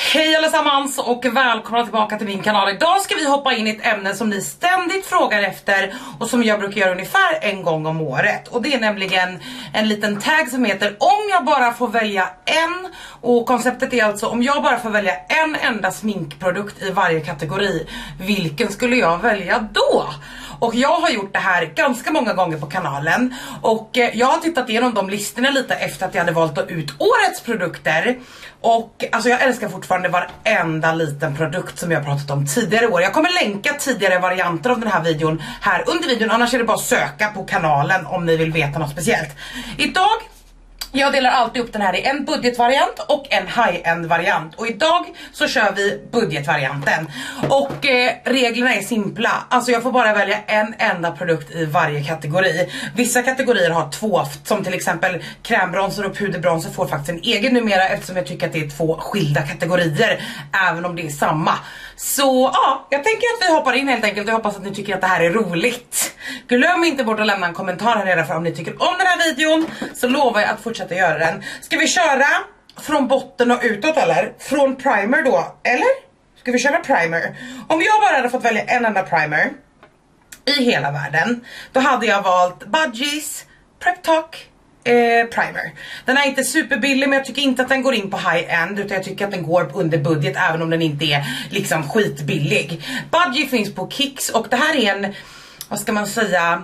Hej allesammans och välkomna tillbaka till min kanal. Idag ska vi hoppa in i ett ämne som ni ständigt frågar efter och som jag brukar göra ungefär en gång om året. Och det är nämligen en liten tag som heter om jag bara får välja en. Och konceptet är alltså om jag bara får välja en enda sminkprodukt i varje kategori, vilken skulle jag välja då? Och jag har gjort det här ganska många gånger på kanalen. Och jag har tittat igenom de listorna lite efter att jag hade valt ut årets produkter. Och alltså jag älskar fortfarande varenda liten produkt som jag har pratat om tidigare år. Jag kommer länka tidigare varianter av den här videon här under videon. Annars är det bara att söka på kanalen om ni vill veta något speciellt. Idag, jag delar alltid upp den här i en budgetvariant och en high-end variant. Och idag så kör vi budgetvarianten. Och reglerna är simpla. Alltså jag får bara välja en enda produkt i varje kategori. Vissa kategorier har två, som till exempel krämbronser och puderbronser får faktiskt en egen numera. Eftersom jag tycker att det är två skilda kategorier, även om det är samma. Så ja, jag tänker att vi hoppar in helt enkelt. Jag hoppas att ni tycker att det här är roligt. Glöm inte bort att lämna en kommentar här nere för om ni tycker om den här videon. Så lovar jag att fortsätta göra den. Ska vi köra från botten och utåt eller? Från primer då, eller? Ska vi köra primer? Om jag bara hade fått välja en enda primer i hela världen, då hade jag valt Budgies Prep Talk primer. Den är inte superbillig, men jag tycker inte att den går in på high-end, utan jag tycker att den går under budget även om den inte är liksom skitbillig. Budgie finns på Kicks och det här är en, vad ska man säga,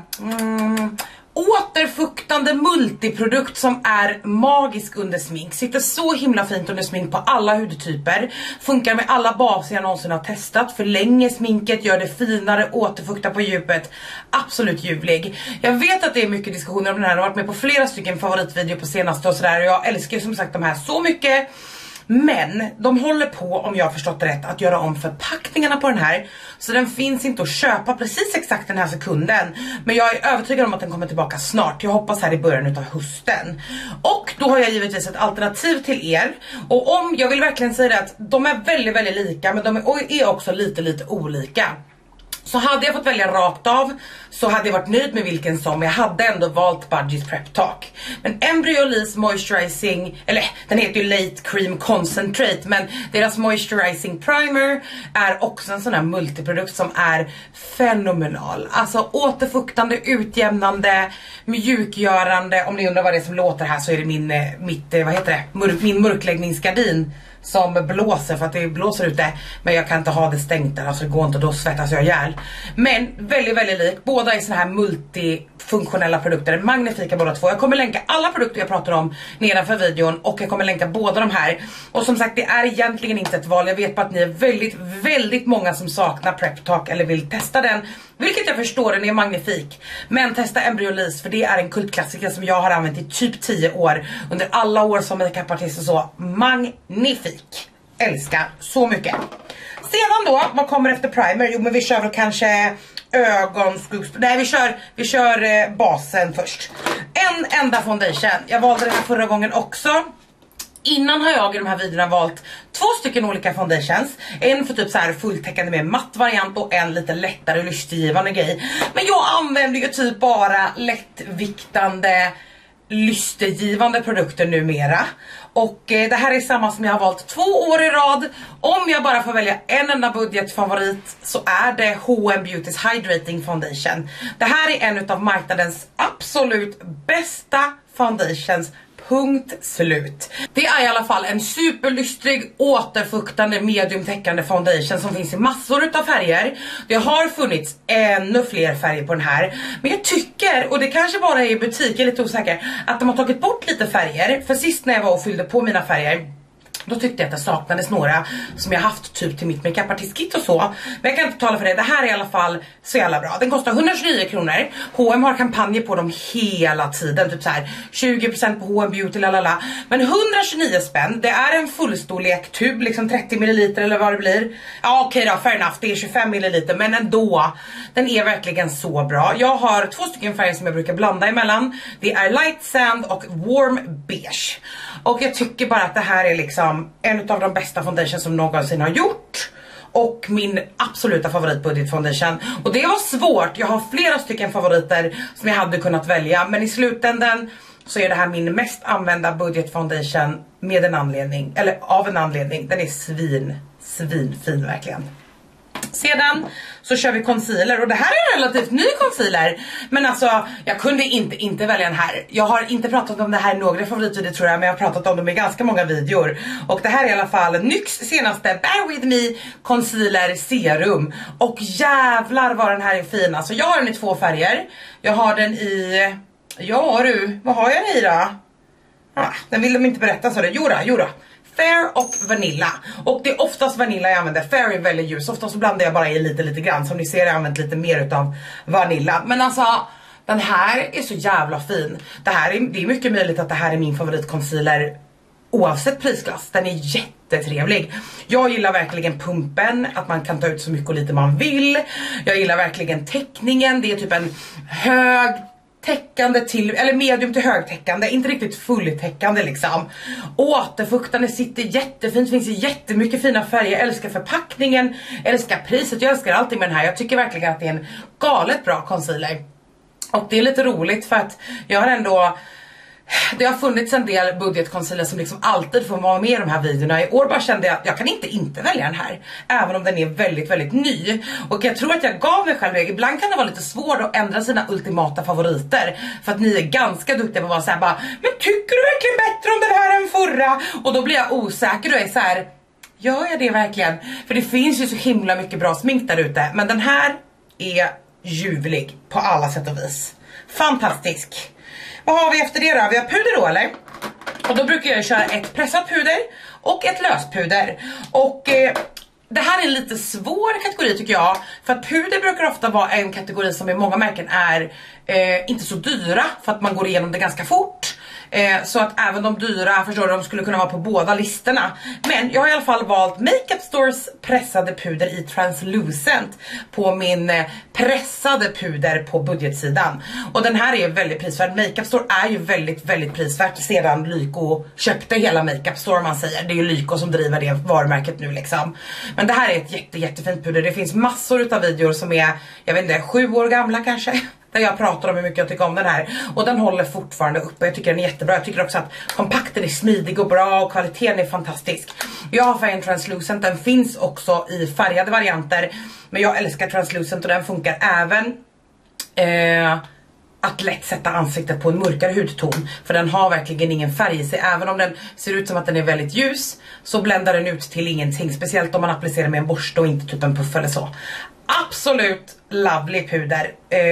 återfuktande multiprodukt som är magisk under smink. Sitter så himla fint under smink på alla hudtyper. Funkar med alla baser jag någonsin har testat. Förlänger sminket, gör det finare, återfuktar på djupet. Absolut ljuvlig. Jag vet att det är mycket diskussioner om den här. Jag har varit med på flera stycken favoritvideor på senaste och sådär. Och jag älskar ju som sagt de här så mycket. Men de håller på, om jag har förstått det rätt, att göra om förpackningarna på den här. Så den finns inte att köpa precis exakt den här sekunden. Men jag är övertygad om att den kommer tillbaka snart. Jag hoppas här i början utav hösten. Och då har jag givetvis ett alternativ till er. Och om, jag vill verkligen säga det att de är väldigt, väldigt lika, men de är också lite olika. Så hade jag fått välja rakt av så hade jag varit nöjd med vilken som. Jag hade ändå valt Budgies Prep Talk. Men Embryolisse Moisturizing, eller den heter ju Late Cream Concentrate, men deras Moisturizing Primer är också en sån här multiprodukt som är fenomenal. Alltså återfuktande, utjämnande, mjukgörande. Om ni undrar vad det är som låter här så är det min mörkläggningsgardin som blåser för att det blåser ute, men jag kan inte ha det stängt där, alltså det går inte, då svettas jag ihjäl. Men väldigt, väldigt lik. Båda är såna här multifunktionella produkter, magnifika båda två. Jag kommer länka alla produkter jag pratar om nedanför videon och jag kommer länka båda de här. Och som sagt, det är egentligen inte ett val. Jag vet bara att ni är väldigt, väldigt många som saknar Prep Talk eller vill testa den. Vilket jag förstår, den är magnifik. Men testa Embryolisse, för det är en kultklassiker som jag har använt i typ 10 år. Under alla år som makeupartist och så. Magnifik. Älskar så mycket. Sedan då, vad kommer efter primer? Jo, men vi kör väl kanske ögonskuggs... Nej, vi kör basen först. En enda foundation. Jag valde den här förra gången också. Innan har jag i de här videorna valt 2 stycken olika foundations. En för typ så här fulltäckande med matt variant och en lite lättare lystgivande grej. Men jag använder ju typ bara lättviktande, lystgivande produkter numera. Och det här är samma som jag har valt 2 år i rad. Om jag bara får välja en enda budgetfavorit så är det H&M Beautys Hydrating Foundation. Det här är en av marknadens absolut bästa foundations. Punkt slut. Det är i alla fall en superlystrig, återfuktande, mediumtäckande foundation som finns i massor utav färger. Det har funnits ännu fler färger på den här. Men jag tycker, och det kanske bara är i butik, jag är lite osäker, att de har tagit bort lite färger. För sist när jag var och fyllde på mina färger, då tyckte jag att det saknades några som jag haft typ till mitt makeupartistkit och så. Men jag kan inte tala för det. Det här är i alla fall så jävla bra. Den kostar 129 kronor. H&M har kampanjer på dem hela tiden. Typ så här 20% på H&M Beauty, lalala. Men 129 spänn, det är en fullstorlek tub, liksom 30 ml eller vad det blir. Ja okej då, fair enough, det är 25 ml. Men ändå, den är verkligen så bra. Jag har 2 stycken färger som jag brukar blanda emellan. Det är Light Sand och Warm Beige. Och jag tycker bara att det här är liksom en av de bästa foundations som någonsin har gjort. Och min absoluta favoritbudget foundation. Och det var svårt, jag har flera stycken favoriter som jag hade kunnat välja. Men i slutändan så är det här min mest använda budget foundation med en anledning, eller av en anledning. Den är svinfin verkligen. Sedan så kör vi concealer, och det här är en relativt ny concealer, men alltså jag kunde inte välja den här. Jag har inte pratat om det här i några favoritvideor tror jag, men jag har pratat om dem i ganska många videor. Och det här är i alla fall NYX senaste Bear With Me Concealer Serum. Och jävlar vad den här är fin. Alltså jag har den i 2 färger. Jag har den i, ja du, vad har jag den i då? Den vill de inte berätta, så det. Jodå. Fair och Vanilla. Och det är oftast Vanilla jag använder. Fair är väldigt ljus. Oftast så blandar jag bara i lite grann. Som ni ser, jag har använt lite mer utav Vanilla. Men alltså, den här är så jävla fin. Det är mycket möjligt att det här är min favoritconcealer oavsett prisklass. Den är jättetrevlig. Jag gillar verkligen pumpen, att man kan ta ut så mycket och lite man vill. Jag gillar verkligen täckningen. Det är typ en hög täckande till, eller medium till högtäckande, inte riktigt fulltäckande liksom. Återfuktande sitter jättefint, finns jättemycket fina färger. Jag älskar förpackningen, älskar priset, jag älskar allting med den här. Jag tycker verkligen att det är en galet bra concealer. Och det är lite roligt för att jag har ändå, det har funnits en del budgetconcealer som liksom alltid får vara med i de här videorna. I år bara kände jag att jag kan inte välja den här, även om den är väldigt ny. Och jag tror att jag gav mig själv det. Ibland kan det vara lite svårt att ändra sina ultimata favoriter, för att ni är ganska duktiga på att vara såhär bara, men tycker du verkligen bättre om den här än förra? Och då blir jag osäker och är så här: gör jag det verkligen? För det finns ju så himla mycket bra smink där ute. Men den här är ljuvlig på alla sätt och vis. Fantastisk. Vad har vi efter det då? Vi har puder då, eller? Och då brukar jag köra ett pressat puder och ett löspuder. Och det här är en lite svår kategori tycker jag. För att puder brukar ofta vara en kategori som i många märken är inte så dyra, för att man går igenom det ganska fort. Så att även de dyra, förstår du, de skulle kunna vara på båda listorna. Men jag har i alla fall valt Makeup Stores pressade puder i Translucent på min pressade puder på budgetsidan. Och den här är väldigt prisvärd. Makeup Store är ju väldigt prisvärt sedan Lyko köpte hela Makeup Store, man säger. Det är ju Lyko som driver det varumärket nu liksom. Men det här är ett jättefint puder. Det finns massor utav videor som är, jag vet inte, 7 år gamla kanske, där jag pratar om hur mycket jag tycker om den här. Och den håller fortfarande uppe. Jag tycker den är jättebra. Jag tycker också att kompakten är smidig och bra. Och kvaliteten är fantastisk. Jag har färgen Translucent. Den finns också i färgade varianter. Men jag älskar Translucent. Och den funkar även att lätt sätta ansiktet på en mörkare hudton. För den har verkligen ingen färg i sig. Även om den ser ut som att den är väldigt ljus, så bländar den ut till ingenting. Speciellt om man applicerar med en borste och inte typ en puff eller så. Absolut lovely puder.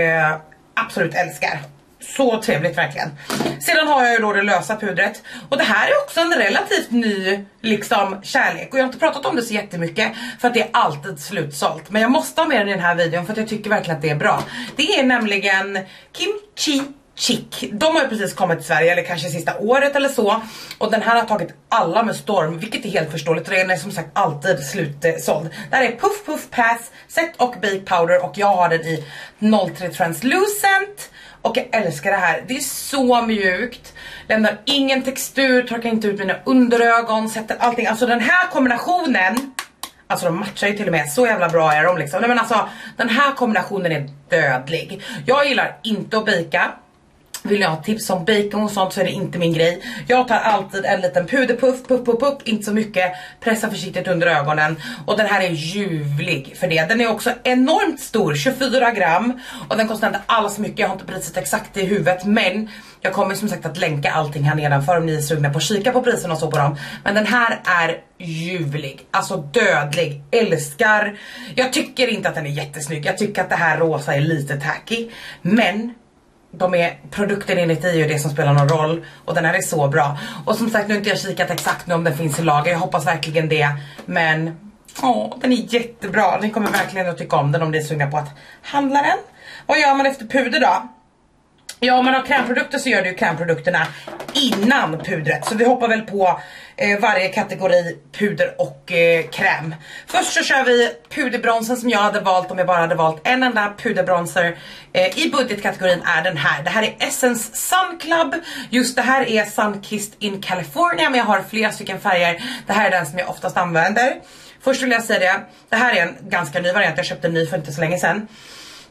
Absolut älskar. Så trevligt verkligen. Sedan har jag ju då det lösa pudret. Och det här är också en relativt ny liksom kärlek. Och jag har inte pratat om det så jättemycket, för att det är alltid slutsålt. Men jag måste ha med den i den här videon, för att jag tycker verkligen att det är bra. Det är nämligen Kimchi Chic. De har ju precis kommit till Sverige, eller kanske sista året eller så. Och den här har tagit alla med storm, vilket är helt förståeligt. Och den är som sagt alltid slutsåld. Det här är Puff Puff Pass Set och Bake Powder. Och jag har den i 03 Translucent. Och jag älskar det här. Det är så mjukt. Lämnar ingen textur, torkar inte ut mina underögon, sätter allting. Alltså den här kombinationen, alltså de matchar ju till och med, så jävla bra är de liksom. Nej, men alltså den här kombinationen är dödlig. Jag gillar inte att baka. Vill jag ha tips om bacon och sånt så är det inte min grej. Jag tar alltid en liten puderpuff, puff, inte så mycket. Pressa försiktigt under ögonen. Och den här är ljuvlig för det. Den är också enormt stor, 24 gram. Och den kostar inte alls mycket, jag har inte priset exakt i huvudet. Men jag kommer som sagt att länka allting här nedanför om ni är sugna på att kika på priserna och så på dem. Men den här är ljuvlig, alltså dödlig, älskar. Jag tycker inte att den är jättesnygg. Jag tycker att det här rosa är lite tacky. Men produkten enligt är ju det som spelar någon roll. Och den här är så bra. Och som sagt, nu har inte jag kikat exakt nu om den finns i lager. Jag hoppas verkligen det. Men den är jättebra. Ni kommer verkligen att tycka om den om ni är sugna på att handla den. Vad gör man efter puder då? Ja, om man har krämprodukter så gör du ju krämprodukterna innan pudret. Så vi hoppar väl på varje kategori puder och kräm. Först så kör vi puderbronsen som jag hade valt om jag bara hade valt en enda puderbronser. I budgetkategorin är den här. Det här är Essence Sun Club. Just det här är Sunkissed in California, men jag har flera stycken färger. Det här är den som jag oftast använder. Först vill jag säga det här är en ganska ny variant. Jag köpte en ny för inte så länge sedan.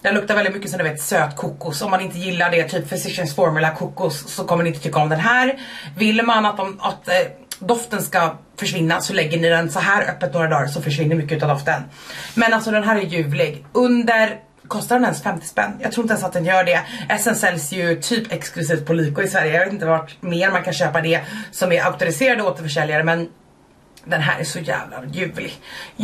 Den luktar väldigt mycket som du vet söt kokos. Om man inte gillar det, typ Physicians Formula kokos, så kommer ni inte tycka om den här. Vill man att doften ska försvinna så lägger ni den så här öppet några dagar så försvinner mycket av doften. Men alltså den här är ljuvlig. Kostar den ens 50 spänn? Jag tror inte ens att den gör det. Essence säljs ju typ exklusivt på Lyko i Sverige. Jag vet inte vart mer man kan köpa det som är auktoriserade återförsäljare, men den här är så jävla ljuvlig.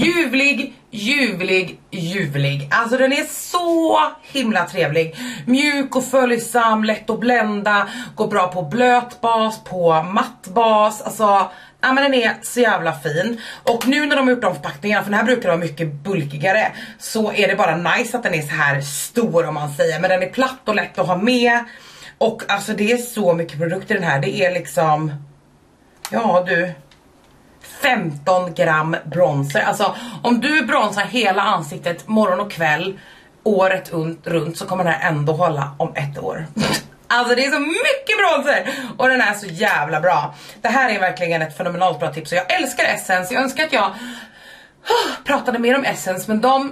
Ljuvlig. Alltså den är så himla trevlig. Mjuk och följsam, lätt att blända. Går bra på blöt bas, på matt bas. Alltså, ja men den är så jävla fin. Och nu när de har gjort de förpackningarna, för den här brukar vara mycket bulkigare, så är det bara nice att den är så här stor om man säger. Men den är platt och lätt att ha med. Och alltså det är så mycket produkter i den här. Det är liksom, ja du, 15 gram bronzer. Alltså om du bronsar hela ansiktet morgon och kväll året runt, så kommer den här ändå hålla om 1 år. Alltså det är så mycket bronzer. Och den är så jävla bra. Det här är verkligen ett fenomenalt bra tips. Och jag älskar Essence. Jag önskar att jag pratade mer om Essence, men de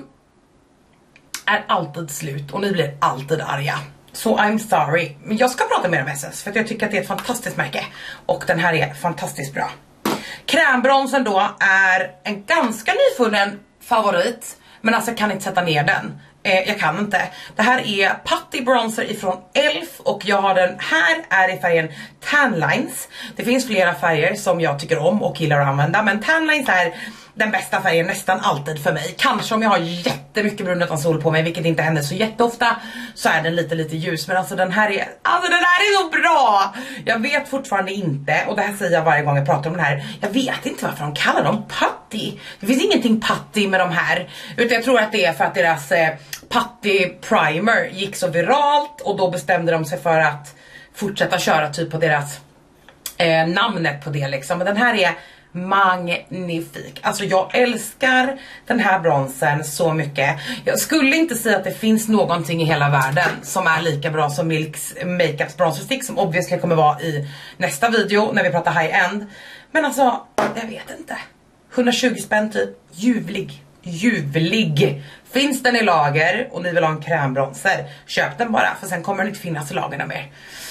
är alltid slut. Och ni blir alltid arga. Så I'm sorry. Men jag ska prata mer om Essence, för att jag tycker att det är ett fantastiskt märke. Och den här är fantastiskt bra. Krämbronsen då är en ganska nyfunnen favorit. Men alltså jag kan inte sätta ner den. Jag kan inte. Det här är Putty Bronzer ifrån Elf. Och jag har den här är i färgen Tan Lines. Det finns flera färger som jag tycker om och gillar att använda. Men Tan Lines är den bästa färgen nästan alltid för mig. Kanske om jag har jättemycket brun utan sol på mig, vilket inte händer så jätteofta, så är den lite ljus. Men alltså den här är så bra. Jag vet fortfarande inte, och det här säger jag varje gång jag pratar om den här, jag vet inte varför de kallar dem putty. Det finns ingenting putty med de här, utan jag tror att det är för att deras putty primer gick så viralt, och då bestämde de sig för att fortsätta köra typ på deras namnet på det liksom. Men den här är magnifik. Alltså jag älskar den här bronsen så mycket. Jag skulle inte säga att det finns någonting i hela världen som är lika bra som Milks Makeups bronzer stick, som obviously kommer vara i nästa video när vi pratar high-end. Men alltså, jag vet inte. 120 spänn typ. Ljuvlig. Finns den i lager och ni vill ha en krämbronser, köp den bara, för sen kommer den inte finnas i lagerna mer.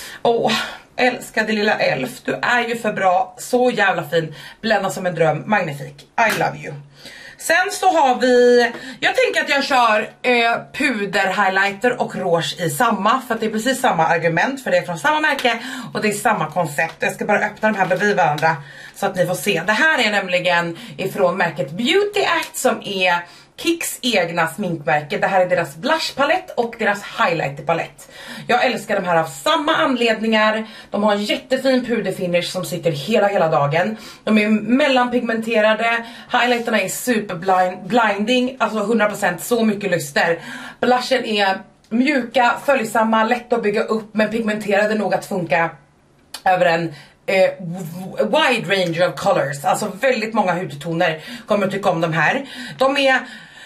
Älskade lilla Elf, du är ju för bra, så jävla fin, blända som en dröm, magnifik, I love you. Sen så har vi, jag tänker att jag kör puder, highlighter och rouge i samma, för att det är precis samma argument, för det är från samma märke och det är samma koncept. Jag ska bara öppna de här bredvid varandra så att ni får se. Det här är nämligen ifrån märket Beauty Act, som är Kicks egna sminkmärke. Det här är deras blushpalett och deras highlighterpalett. Jag älskar de här av samma anledningar. De har en jättefin puderfinish som sitter hela dagen. De är mellanpigmenterade. Highlighterna är superblinding. Alltså 100% så mycket lyster. Blushen är mjuka, följsamma, lätt att bygga upp, men pigmenterade nog att funka över en wide range of colors. Alltså väldigt många hudtoner kommer att tycka om de här. De är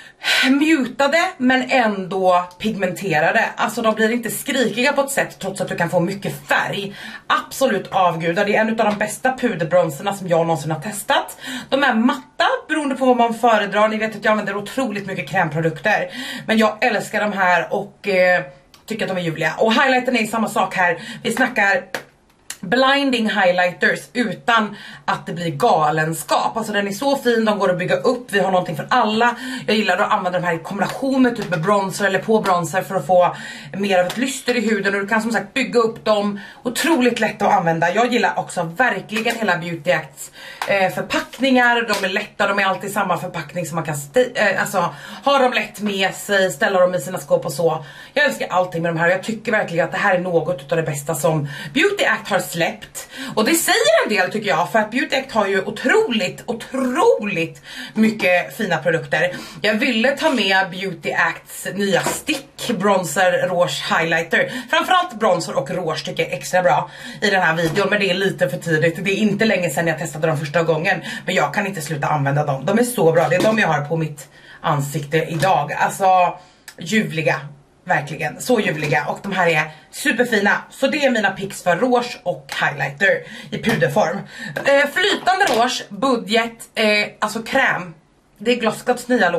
mutade men ändå pigmenterade. Alltså de blir inte skrikiga på ett sätt, trots att du kan få mycket färg. Absolut avgudar. Det är en av de bästa puderbronserna som jag någonsin har testat. De är matta beroende på vad man föredrar. Ni vet att jag använder otroligt mycket krämprodukter, men jag älskar de här och tycker att de är ljuvliga. Och highlighten är samma sak här. Vi snackar blinding highlighters utan att det blir galenskap. Alltså den är så fin, de går att bygga upp. Vi har någonting för alla. Jag gillar att använda de här i kombination med typ med bronzer eller på bronzer för att få mer av ett lyster i huden. Och du kan som sagt bygga upp dem. Otroligt lätt att använda. Jag gillar också verkligen hela Beauty Acts förpackningar. De är lätta, de är alltid samma förpackning, så man kan alltså ha dem lätt med sig, ställa dem i sina skåp och så. Jag älskar allting med de här, och jag tycker verkligen att det här är något av det bästa som Beauty Act har släppt. Och det säger en del tycker jag, för att Beauty Act har ju otroligt mycket fina produkter. Jag ville ta med Beauty Acts nya stick, bronzer, rouge, highlighter. Framförallt bronzer och rouge tycker jag är extra bra i den här videon, men det är lite för tidigt. Det är inte länge sedan jag testade dem första gången, men jag kan inte sluta använda dem. De är så bra, det är de jag har på mitt ansikte idag. Alltså ljuvliga. Verkligen, så ljuvliga, och de här är superfina. Så det är mina picks för rouge och highlighter i puderform. Flytande rouge, budget, alltså kräm. det är Glossgods nya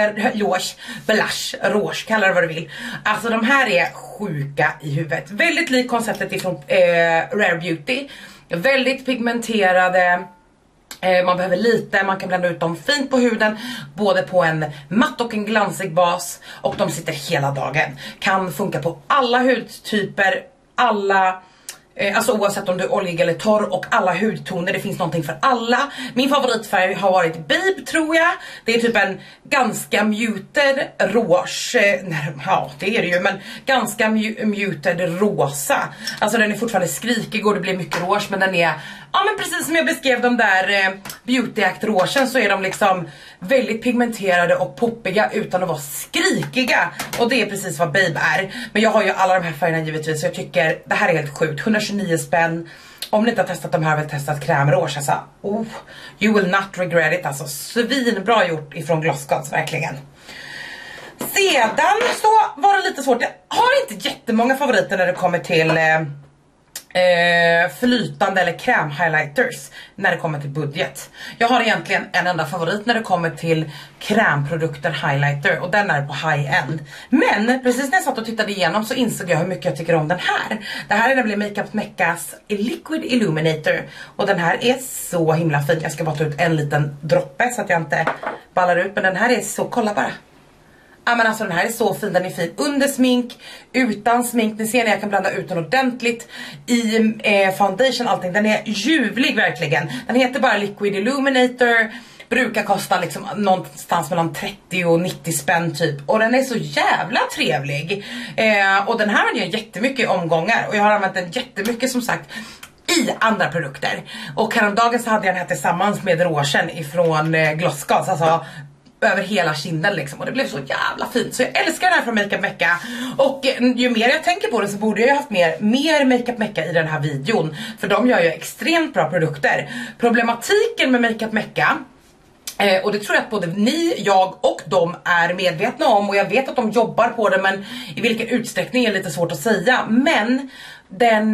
Blush, kalla det vad du vill. Alltså de här är sjuka i huvudet. Väldigt lik konceptet ifrån Rare Beauty. Väldigt pigmenterade. Man behöver lite, man kan blanda ut dem fint på huden. Både på en matt och en glansig bas. Och de sitter hela dagen. Kan funka på alla hudtyper. Alla... Alltså oavsett om du är oljig eller torr och alla hudtoner, det finns någonting för alla. Min favoritfärg har varit Babe tror jag. Det är typ en ganska muted rouge. Ja det är det ju, men ganska muted rosa. Alltså den är fortfarande skrikig och det blir mycket rouge, men den är, ja men precis som jag beskrev de där Beauty Act rougen, så är de liksom väldigt pigmenterade och poppiga utan att vara skrikiga. Och det är precis vad Babe är. Men jag har ju alla de här färgerna givetvis, så jag tycker det här är helt sjukt. 129 spänn. Om ni inte har testat de här, väl testat krämrouge, alltså, you will not regret it. Alltså svinbra gjort ifrån Glossgods, verkligen. Sedan så var det lite svårt. Jag har inte jättemånga favoriter när det kommer till flytande eller krämhighlighters när det kommer till budget. Jag har egentligen en enda favorit när det kommer till krämprodukter highlighter, och den är på high-end. Men precis när jag satt och tittade igenom så insåg jag hur mycket jag tycker om den här. Det här är nämligen Makeup Meccas Liquid Illuminator, och den här är så himla fin. Jag ska bara ta ut en liten droppe så att jag inte ballar ut, men den här är så, kolla bara. Ja men alltså den här är så fin, den är fin under smink, utan smink. Ni ser när jag kan blanda ut den ordentligt i foundation, allting. Den är ljuvlig verkligen. Den heter bara Liquid Illuminator. Brukar kosta liksom någonstans mellan 30 och 90 spänn typ. Och den är så jävla trevlig. Och den här använder jag jättemycket i omgångar. Och jag har använt den jättemycket som sagt i andra produkter. Och häromdagen så hade jag den här tillsammans med rougen ifrån Glossgods. Alltså över hela kinden liksom, och det blev så jävla fint. Så jag älskar den här från Makeup Mecca. Och ju mer jag tänker på det så borde jag ju haft mer Makeup Mecca i den här videon. För de gör ju extremt bra produkter. Problematiken med Makeup Mecca, och det tror jag att både ni, jag och de är medvetna om, och jag vet att de jobbar på det, men i vilken utsträckning är lite svårt att säga. Men den,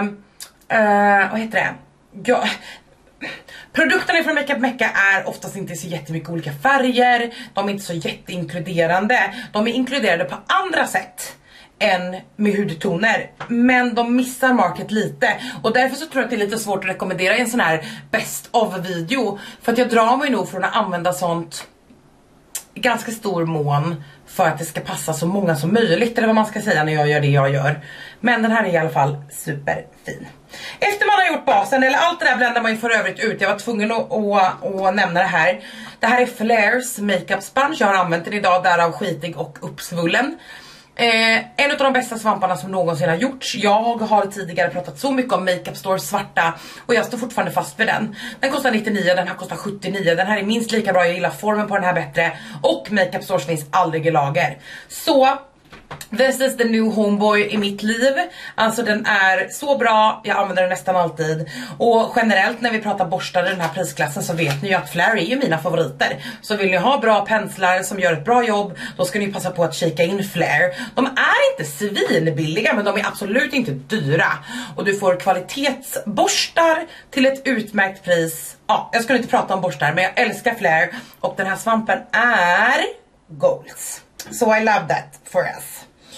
vad heter det? Ja, produkterna från Makeup Mecca är oftast inte så jättemycket olika färger. De är inte så jätteinkluderande. De är inkluderade på andra sätt än med hudtoner, men de missar market lite. Och därför så tror jag att det är lite svårt att rekommendera en sån här best of video. För att jag drar mig nog från att använda sånt i ganska stor mån för att det ska passa så många som möjligt, eller vad man ska säga när jag gör det jag gör. Men den här är i alla fall superfin. Efter man har gjort basen, eller allt det där bländar man ju för övrigt ut. Jag var tvungen att nämna det här. Det här är Flairs Makeup Sponge. Jag har använt den idag, därav skitig och uppsvullen. En av de bästa svamparna som någonsin har gjorts. Jag har tidigare pratat så mycket om Makeup Store svarta, och jag står fortfarande fast vid den. Den kostar 99, den här kostar 79. Den här är minst lika bra, jag gillar formen på den här bättre. Och Makeup Store finns aldrig i lager. Så this is the new homeboy i mitt liv. Alltså den är så bra, jag använder den nästan alltid. Och generellt när vi pratar borstar i den här prisklassen så vet ni ju att Flair är ju mina favoriter. Så vill ni ha bra penslar som gör ett bra jobb, då ska ni passa på att kika in Flair. De är inte svinbilliga, men de är absolut inte dyra. Och du får kvalitetsborstar till ett utmärkt pris. Ja, jag skulle inte prata om borstar, men jag älskar Flair. Och den här svampen är Golds. So I love that for us.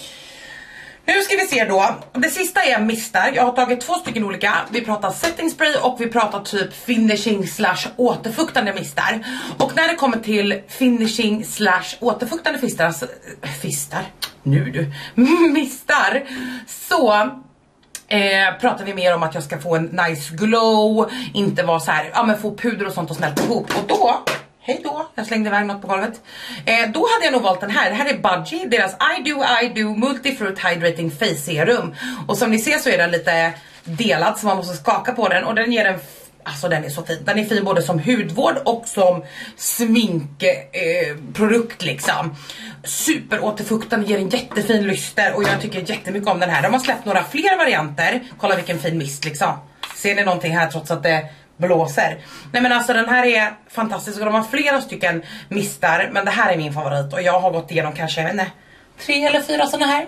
Nu ska vi se då. Det sista är mistar. Jag har tagit 2 stycken olika. Vi pratar setting spray och vi pratar typ finishing slash återfuktande mistar. Och när det kommer till finishing slash återfuktande mistar, så pratar vi mer om att jag ska få en nice glow, inte vara så här, ja men få puder och sånt och smälta ihop. Och då, hej då, jag slängde iväg något på golvet. Då hade jag nog valt den här. Det här är Budgie, deras I Do Multifruit Hydrating Face Serum. Och som ni ser så är den lite delad, så man måste skaka på den. Och den ger en, alltså den är så fin. Den är fin både som hudvård och som sminkprodukt liksom. Super återfuktande, ger en jättefin lyster. Och jag tycker jättemycket om den här. De har släppt några fler varianter. Kolla vilken fin mist liksom. Ser ni någonting här trots att det blåser? Nej men alltså den här är fantastisk, och de har flera stycken mistar, men det här är min favorit. Och jag har gått igenom kanske, jag vet inte, 3 eller 4 såna här.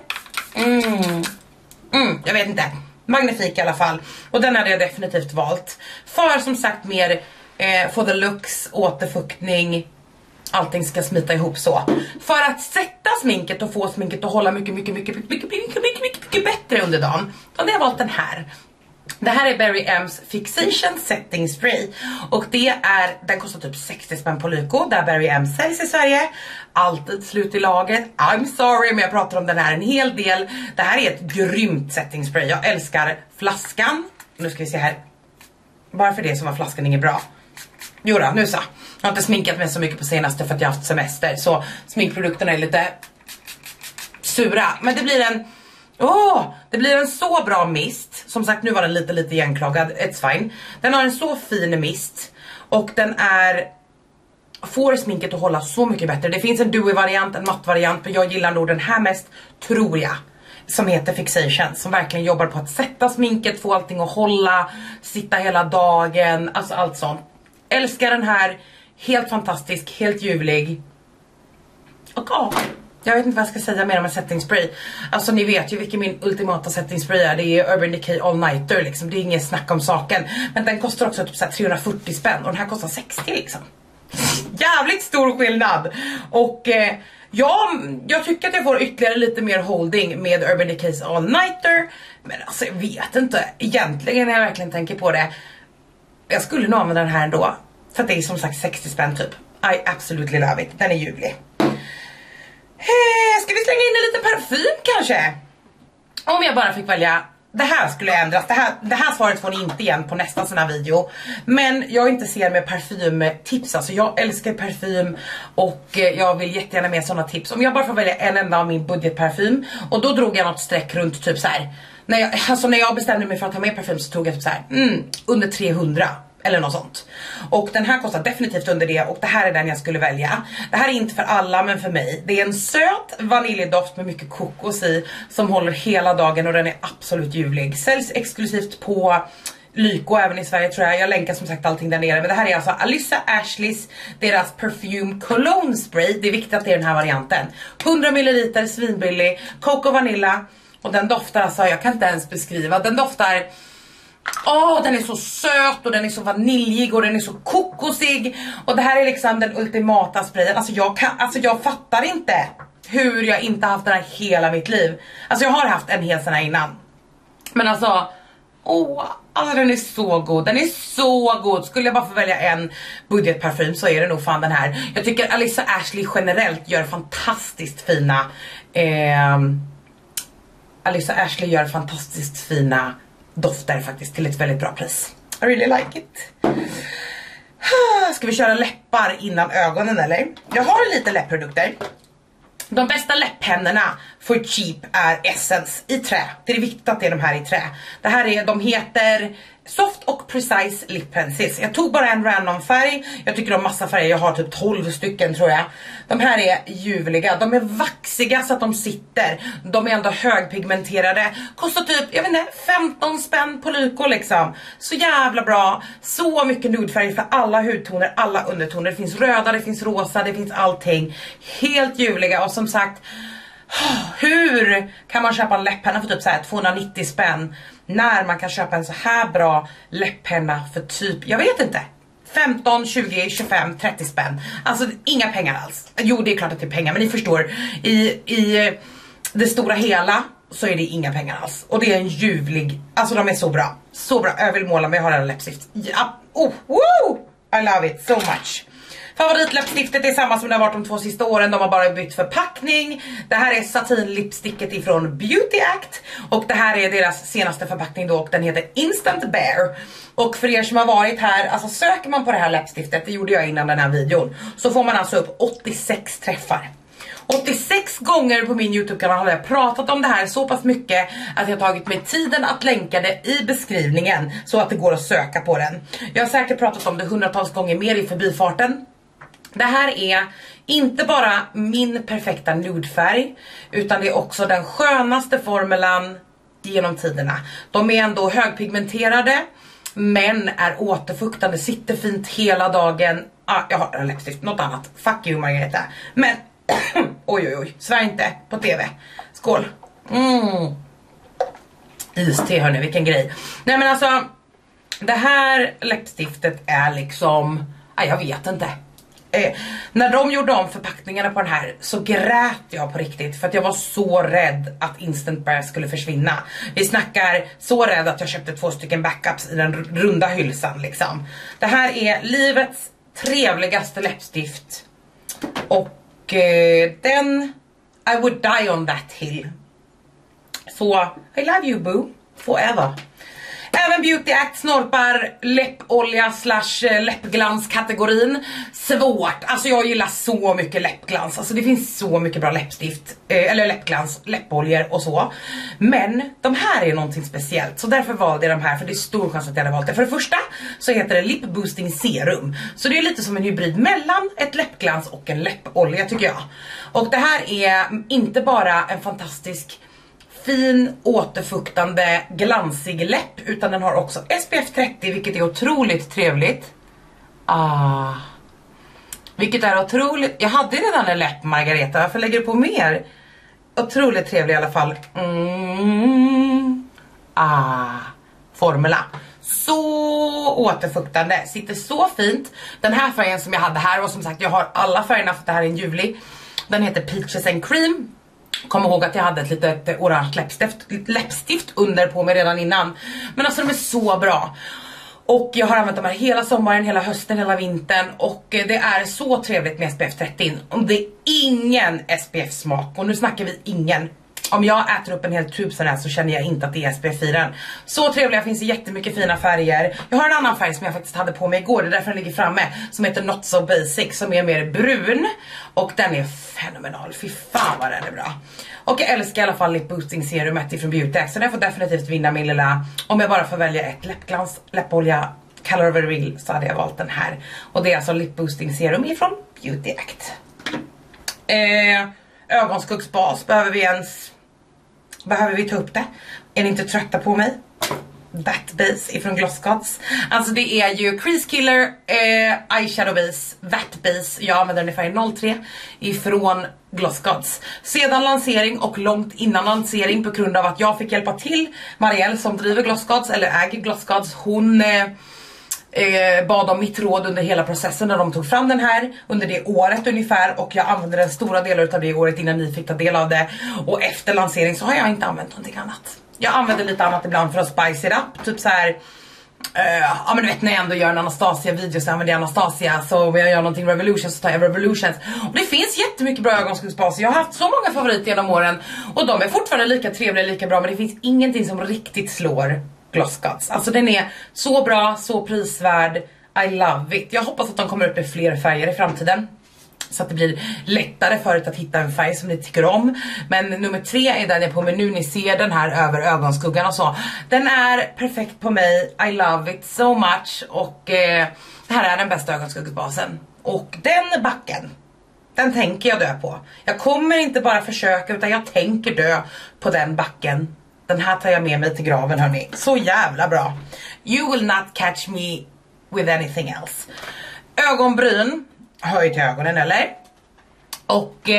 Jag vet inte. Magnifik i alla fall. Och den hade jag definitivt valt. För som sagt mer for the looks, återfuktning, allting ska smita ihop så. För att sätta sminket och få sminket att hålla mycket bättre under dagen. Så har jag valt den här. Det här är Barry M's Fixation Setting Spray. Och den kostar typ 60 spänn på Lyko. Där Barry M säljs i Sverige. Alltid slut i laget. I'm sorry, men jag pratar om den här en hel del. Det här är ett grymt setting spray. Jag älskar flaskan. Nu ska vi se här. Varför det så var flaskan inget bra. Jo då, nu så. Jag har inte sminkat mig så mycket på senaste för att jag har haft semester. Så sminkprodukterna är lite sura. Men det blir en så bra mist. Som sagt, nu var den lite igenklagad. It's fine. Den har en så fin mist. Och den får sminket att hålla så mycket bättre. Det finns en dewy variant, en matt variant. Men jag gillar nog den här mest, tror jag. Som heter Fixation. Som verkligen jobbar på att sätta sminket, få allting att hålla. Sitta hela dagen. Alltså allt sånt. Älskar den här. Helt fantastisk, helt ljuvlig. Och jag vet inte vad jag ska säga mer om en setting spray. Alltså ni vet ju vilken min ultimata setting spray är. Det är Urban Decay All Nighter liksom. Det är ingen snack om saken. Men den kostar också typ så här 340 spänn. Och den här kostar 60 liksom. Jävligt stor skillnad. Och jag tycker att jag får ytterligare lite mer holding med Urban Decays All Nighter. Men alltså jag vet inte. Egentligen när jag verkligen tänker på det. Jag skulle nog använda den här ändå. För att det är som sagt 60 spänn typ. I absolutely love it. Den är ljuvlig. Ska vi slänga in en liten parfym kanske? Om jag bara fick välja. Det här skulle ändras. Det här svaret får ni inte igen på nästa sån här video. Men jag är inte ser med parfymtips. Alltså jag älskar parfym. Och jag vill jättegärna med såna tips. Om jag bara får välja en enda av min budgetparfym. Och då drog jag något streck runt typ så här. När jag bestämde mig för att ha med parfym så tog jag typ så här. Under 300. Eller något sånt. Och den här kostar definitivt under det. Och det här är den jag skulle välja. Det här är inte för alla men för mig. Det är en söt vaniljedoft med mycket kokos i. Som håller hela dagen och den är absolut ljuvlig. Säljs exklusivt på Lyko även i Sverige tror jag. Jag länkar som sagt allting där nere. Men det här är alltså Alyssa Ashleys, deras Perfume Cologne Spray. Det är viktigt att det är den här varianten. 100 ml, svinbillig, coco vanilla. Och den doftar alltså, jag kan inte ens beskriva. Den doftar... den är så söt och den är så vaniljig och den är så kokosig. Och det här är liksom den ultimata sprayen. Alltså jag fattar inte hur jag inte haft den här hela mitt liv. Alltså jag har haft en hel sån här innan. Men alltså den är så god. Den är så god. Skulle jag bara få välja en budgetparfym så är det nog fan den här. Jag tycker Alyssa Ashley generellt gör fantastiskt fina Alyssa Ashley gör fantastiskt fina dofter faktiskt till ett väldigt bra pris. I really like it. Ska vi köra läppar innan ögonen eller? Jag har lite läppprodukter. De bästa läpppennorna for cheap är Essence i trä. Det är viktigt att det är de här i trä. De heter Soft och Precise Lip Pencils. Jag tog bara en random färg. Jag tycker om massa färger. Jag har typ 12 stycken tror jag. De här är ljuvliga. De är vaxiga så att de sitter. De är ändå högpigmenterade. Kostar typ, jag vet inte, 15 spänn på Lyko liksom. Så jävla bra. Så mycket nudefärg för alla hudtoner, alla undertoner. Det finns röda, det finns rosa, det finns allting. Helt ljuvliga och som sagt... Hur kan man köpa en läpppenna för typ så här 290 spänn när man kan köpa en så här bra läpppenna för typ, jag vet inte, 15, 20, 25, 30 spänn. Alltså inga pengar alls. Jo, det är klart att det är pengar, men ni förstår, i det stora hela så är det inga pengar alls. Och det är en ljuvlig, alltså de är så bra. Så bra, jag vill måla men jag har en läppstift. Ja, I love it so much. Favoritläppstiftet är samma som det har varit de 2 sista åren. De har bara bytt förpackning. Det här är satinlipsticket ifrån Beauty Act. Och det här är deras senaste förpackning då. Och den heter Instant Bare. Och för er som har varit här, alltså söker man på det här läppstiftet, det gjorde jag innan den här videon, så får man alltså upp 86 träffar. 86 gånger på min YouTube-kanal har jag pratat om det här så pass mycket att jag har tagit mig tiden att länka det i beskrivningen så att det går att söka på den. Jag har säkert pratat om det hundratals gånger mer i förbifarten. Det här är inte bara min perfekta nudefärg, utan det är också den skönaste formulan genom tiderna. De är ändå högpigmenterade, men är återfuktande, sitter fint hela dagen. Jag har en läppstift, något annat. Fuck you Margareta. Men, oj, svär inte på tv. Skål. Iste hörni, vilken grej. Nej men alltså, det här läppstiftet är liksom, jag vet inte. När de gjorde om förpackningarna på den här så grät jag på riktigt, för att jag var så rädd att Instant Bare skulle försvinna. Vi snackar så rädd att jag köpte 2 stycken backups i den runda hylsan liksom. Det här är livets trevligaste läppstift. Och den, I would die on that hill. Så I love you boo, forever. Även Beauty Act snorpar läppolja / läppglans-kategorin. Svårt, alltså jag gillar så mycket läppglans. Alltså det finns så mycket bra läppstift, eller läppglans, läppoljor och så. Men de här är någonting speciellt, så därför valde jag de här, för det är stor chans att jag hade valt det. För det första så heter det Lip Boosting Serum. Så det är lite som en hybrid mellan ett läppglans och en läppolja tycker jag. Och det här är inte bara en fantastisk fin, återfuktande, glansig läpp, utan den har också SPF 30, vilket är otroligt trevligt. Vilket är otroligt. Jag hade redan en läpp, Margareta, varför lägger du på mer? Otroligt trevlig i alla fall. Formula. Så återfuktande, sitter så fint. Den här färgen som jag hade här, och som sagt jag har alla färgerna för det här är en juli. Den heter Peaches and Cream. Kom ihåg att jag hade ett litet orange läppstift under på mig redan innan. Men alltså de är så bra. Och jag har använt dem här hela sommaren, hela hösten, hela vintern. Och det är så trevligt med SPF 30. Om det är ingen SPF-smak, och nu snackar vi ingen. Om jag äter upp en hel tub sån här så känner jag inte att det är SPF 4. Så trevliga, finns det jättemycket fina färger. Jag har en annan färg som jag faktiskt hade på mig igår, det är därför den ligger framme, som heter Not So Basic, som är mer brun. Och den är fenomenal, fy fan vad den är bra. Och jag älskar i alla fall Lip Boosting Serumet ifrån Beauty Act, så den får definitivt vinna min lilla, om jag bara får välja ett läppglans, läppolja, color of the real, så hade jag valt den här. Och det är alltså Lip Boosting Serum ifrån Beauty Act. Ögonskuggsbas, behöver vi ta upp det? Är ni inte trötta på mig? That Base ifrån Gloss Gods. Alltså det är ju Crease Killer Eyeshadow Base, That Base. Jag använder den i färg 03 ifrån Gloss Gods. Sedan lansering och långt innan lansering, på grund av att jag fick hjälpa till Marielle som driver Gloss Gods, eller äger Gloss Gods. Hon bad om mitt råd under hela processen när de tog fram den här under det året ungefär, och jag använde den stora delar av det året innan ni fick ta del av det. Och efter lansering så har jag inte använt någonting annat. Jag använder lite annat ibland för att spice it up, typ så här. Ja men du vet, när jag ändå gör en Anastasia-video så använder jag Anastasia. Så om jag gör någonting Revolution så tar jag Revolutions. Och det finns jättemycket bra ögonskuggsbaser. Jag har haft så många favoriter genom åren, och de är fortfarande lika trevliga, lika bra. Men det finns ingenting som riktigt slår Gloss Gods. Alltså den är så bra, så prisvärd. I love it. Jag hoppas att de kommer upp med fler färger i framtiden, så att det blir lättare för er att hitta en färg som ni tycker om. Men nummer 3 är den jag på mig nu. Ni ser den här över ögonskuggan och så. Den är perfekt på mig. I love it so much. Och det här är den bästa ögonskuggsbasen. Och den backen, den tänker jag dö på. Jag kommer inte bara försöka, utan jag tänker dö på den backen. Den här tar jag med mig till graven, hörni. Så jävla bra. You will not catch me with anything else. Ögonbryn hör ju till ögonen, eller? Och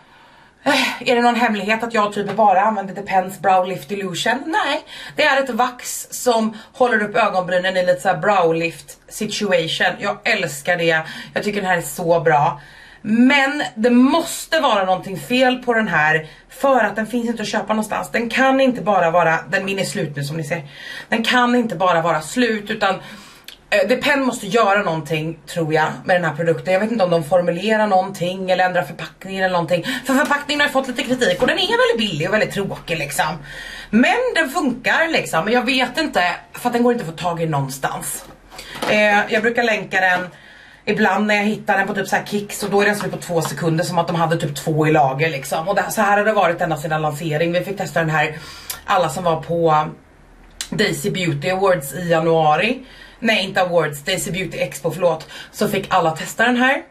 är det någon hemlighet att jag typ bara använder Depends Brow Lift Illusion? Nej, det är ett vax som håller upp ögonbrynen i lite så här brow lift situation. Jag älskar det. Jag tycker den här är så bra. Men det måste vara någonting fel på den här, för att den finns inte att köpa någonstans. Den kan inte bara vara, den min är slut nu som ni ser. Den kan inte bara vara slut, utan Depend måste göra någonting, tror jag, med den här produkten. Jag vet inte om de formulerar någonting eller ändrar förpackningen eller någonting. För förpackningen har fått lite kritik och den är väldigt billig och väldigt tråkig liksom. Men den funkar liksom. Men jag vet inte, för att den går inte att få tag i någonstans. Jag brukar länka den ibland när jag hittar den på typ så här Kicks, och då är den slut på 2 sekunder, som att de hade typ 2 i lager liksom. Och så här har det varit ända sedan lansering. Vi fick testa den här, alla som var på Daisy Beauty Awards i januari. Nej, inte Awards, Daisy Beauty Expo, förlåt. Så fick alla testa den här.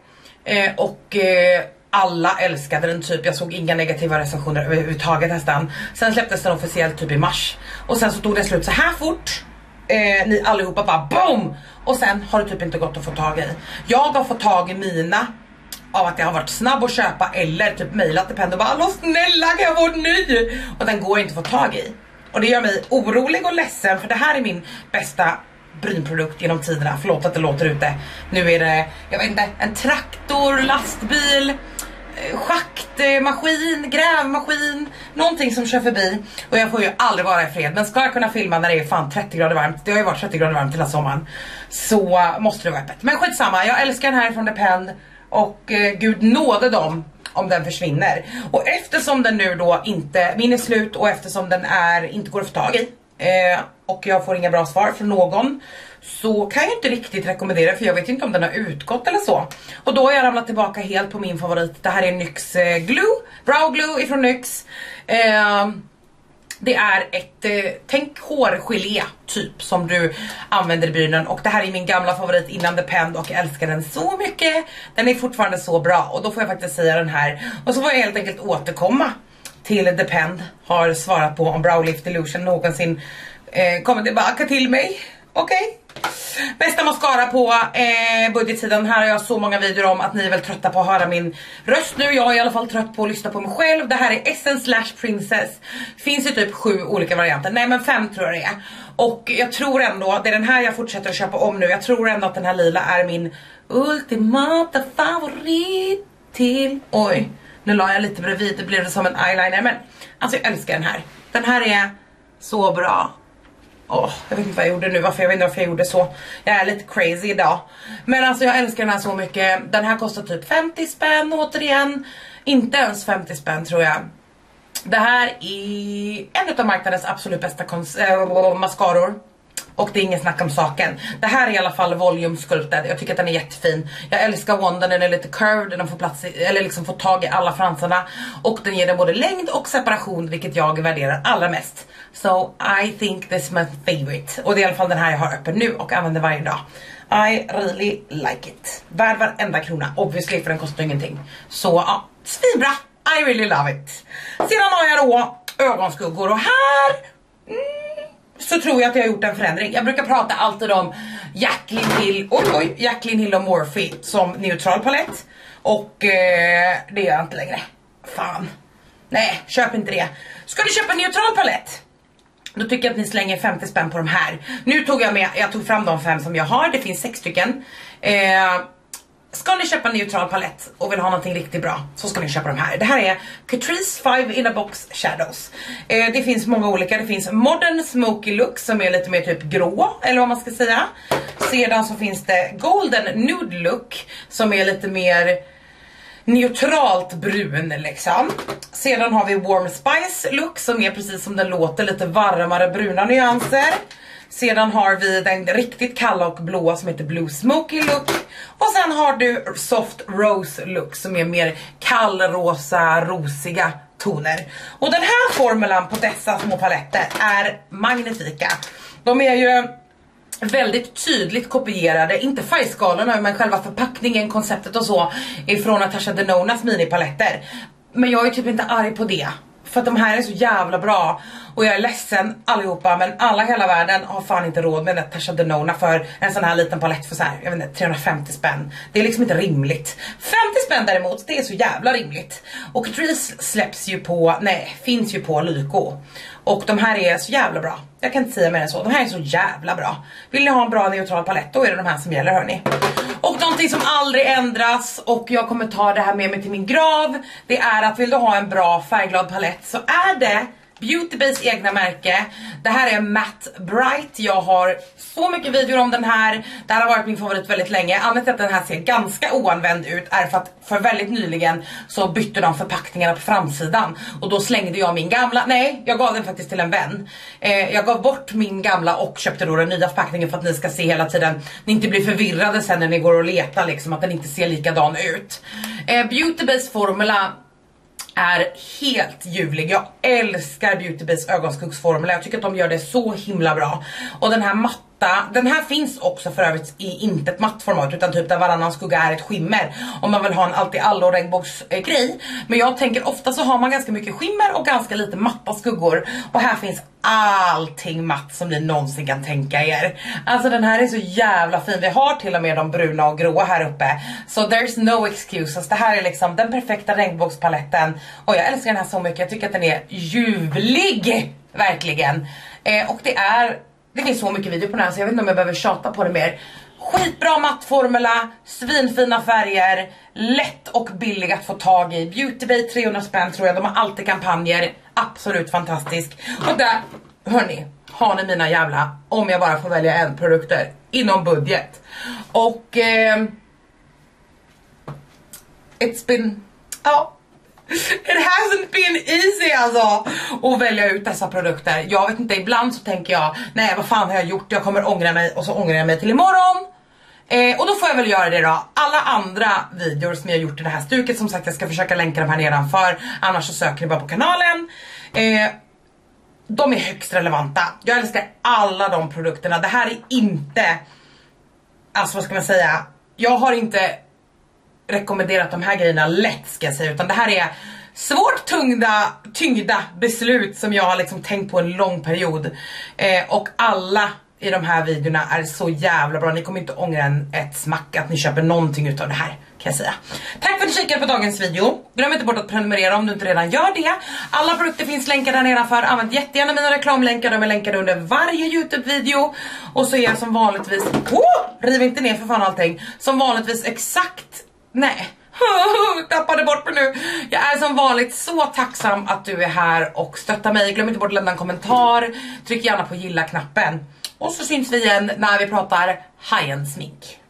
Alla älskade den typ. Jag såg inga negativa recensioner överhuvudtaget nästan. Sen släpptes den officiellt typ i mars. Och sen så tog den slut så här fort. Ni allihopa bara BOOM! Och sen har det typ inte gått att få tag i. Jag har fått tag i mina av att jag har varit snabb att köpa, eller typ mejlat till Depend och bara hallå snälla, kan jag få en ny? Och den går inte att få tag i. Och det gör mig orolig och ledsen, för det här är min bästa brynprodukt genom tiderna. Förlåt att det låter ute. Nu är det, jag vet inte, en traktor, lastbil, schaktmaskin, grävmaskin, någonting som kör förbi. Och jag får ju aldrig vara i fred. Men ska jag kunna filma när det är fan 30 grader varmt, det har ju varit 30 grader varmt hela sommaren, så måste det vara öppet. Men skitsamma, jag älskar den här från Depend. Och gud nåde dem om den försvinner. Och eftersom den nu då inte, min är slut, och eftersom den inte går att få tag i, och jag får inga bra svar från någon, så kan jag inte riktigt rekommendera, för jag vet inte om den har utgått eller så. Och då har jag ramlat tillbaka helt på min favorit. Det här är NYX Glue, Brow Glue ifrån NYX. Det är ett, tänk hårgelé typ som du använder i brynen. Och det här är min gamla favorit innan Depend, och jag älskar den så mycket. Den är fortfarande så bra, och då får jag faktiskt säga den här. Och så får jag helt enkelt återkomma till Depend har svarat på om Brow Lift Illusion någonsin kommer tillbaka till mig. Okej. Bästa mascara på budgettiden. Här har jag så många videor om att ni är väl trötta på att höra min röst nu. Jag är i alla fall trött på att lyssna på mig själv. Det här är Essence/Princess. Finns ju typ 7 olika varianter. Nej men 5 tror jag det är. Och jag tror ändå, det är den här jag fortsätter att köpa om nu. Jag tror ändå att den här lila är min ultimata favorit till. Oj, nu la jag lite bredvid, det blev det som en eyeliner. Men alltså jag älskar den här. Den här är så bra. Jag vet inte vad jag gjorde nu, jag vet inte varför jag gjorde så. Jag är lite crazy idag. Men alltså jag älskar den här så mycket. Den här kostar typ 50 spänn återigen. Inte ens 50 spänn tror jag. Det här är en av marknadens absolut bästa mascaror. Och det är ingen snack om saken. Det här är i alla fall volume sculpted. Jag tycker att den är jättefin. Jag älskar wanden, den är lite curved. Den får plats i, eller liksom får tag i alla fransarna. Och den ger den både längd och separation, vilket jag värderar allra mest. So I think this is my favorite. Och det är i alla fall den här jag har öppen nu och använder varje dag. I really like it. Värd varenda krona. Obviously, för den kostar ingenting. Så ja, svinbra. I really love it. Sedan har jag då ögonskuggor. Och här så tror jag att jag har gjort en förändring. Jag brukar prata alltid om Jaclyn Hill och Morphe som neutral palett. Och det gör jag inte längre. Fan. Nej, köp inte det. Ska du köpa en neutral palett? Då tycker jag att ni slänger 50 spänn på de här. Nu tog jag tog fram de 5 som jag har. Det finns 6 stycken. Ska ni köpa en neutral palett och vill ha någonting riktigt bra, så ska ni köpa de här. Det här är Catrice 5 in a box shadows. Det finns många olika. Det finns modern smoky look som är lite mer typ grå, eller vad man ska säga. Sedan så finns det golden nude look som är lite mer neutralt brun liksom. Sedan har vi warm spice look som är precis som den låter, lite varmare bruna nyanser. Sedan har vi den riktigt kalla och blåa som heter blue smoky look. Och sen har du soft rose look som är mer kallrosa, rosiga toner. Och den här formulan på dessa små paletter är magnifika. De är ju väldigt tydligt kopierade, inte färgskalorna men själva förpackningen, konceptet och så, ifrån Natasha Denonas minipaletter. Men jag är typ inte arg på det, för att de här är så jävla bra. Och jag är ledsen allihopa, men alla i hela världen har fan inte råd med Natasha Denona för en sån här liten palett för så här, jag vet inte, 350 spänn. Det är liksom inte rimligt. 50 spänn däremot, det är så jävla rimligt. Och Catrice släpps ju på, finns ju på Lyko. Och de här är så jävla bra. Jag kan inte säga mer än så. De här är så jävla bra. Vill ni ha en bra neutral palett, då är det de här som gäller, hörni. Och någonting som aldrig ändras, och jag kommer ta det här med mig till min grav, det är att vill du ha en bra färgglad palett så är det Beauty Base egna märke. Det här är Matte Bright. Jag har så mycket videor om den här. Det här har varit min favorit väldigt länge. Anledningen till att den här ser ganska oanvänd ut är för att för väldigt nyligen så bytte de förpackningarna på framsidan. Och då slängde jag min gamla, jag gav den faktiskt till en vän. Jag gav bort min gamla och köpte då den nya förpackningen för att ni ska se hela tiden. Ni inte blir förvirrade sen när ni går och letar liksom, att den inte ser likadan ut. Beauty Base formula är helt ljuvlig. Jag älskar Beauty Base ögonskuggsformula. Jag tycker att de gör det så himla bra. Och den här matta, den här finns också för övrigt i inte ett matt format, utan typ där varannan skugga är ett skimmer. Om man vill ha en allo regnbågsgrej. Men jag tänker ofta så har man ganska mycket skimmer och ganska lite matta skuggor. Och här finns allting matt som ni någonsin kan tänka er. Alltså den här är så jävla fin. Vi har till och med de bruna och gråa här uppe. So there's no excuses. Det här är liksom den perfekta regnbågspaletten. Och jag älskar den här så mycket. Jag tycker att den är ljuvlig. Verkligen. Och det är det finns så mycket video på den här så jag vet inte om jag behöver tjata på det mer. Skitbra mattformula, svinfina färger, lätt och billig att få tag i. Beauty Bay 300 spänn tror jag, de har alltid kampanjer. Absolut fantastisk. Och där, hörni, har ni mina jävla, om jag bara får välja en produkter inom budget. Och it's been, it hasn't been easy alltså att välja ut dessa produkter. Jag vet inte, ibland så tänker jag, nej vad fan har jag gjort, jag kommer ångra mig, och så ångrar jag mig till imorgon. Och då får jag väl göra det då. Alla andra videor som jag har gjort i det här stuket, som sagt jag ska försöka länka dem här nedanför, annars så söker ni bara på kanalen. De är högst relevanta. Jag älskar alla de produkterna. Det här är inte, alltså vad ska man säga, jag har inte rekommenderat de här grejerna lätt ska jag säga, utan det här är svårt tyngda beslut som jag har liksom tänkt på en lång period. Och alla i de här videorna är så jävla bra. Ni kommer inte ångra ett smack att ni köper någonting utav det här, kan jag säga. Tack för att du kikade på dagens video. Glöm inte bort att prenumerera om du inte redan gör det. Alla produkter finns länkade där nedanför. Använd jättegärna mina reklamlänkar. De är länkade under varje YouTube-video. Och så är jag som vanligtvis, riv inte ner för fan allting, som vanligtvis exakt, nej, tappade bort mig nu. Jag är som vanligt så tacksam att du är här och stöttar mig. Glöm inte bort att lämna en kommentar. Tryck gärna på gilla-knappen. Och så syns vi igen när vi pratar high-end smink.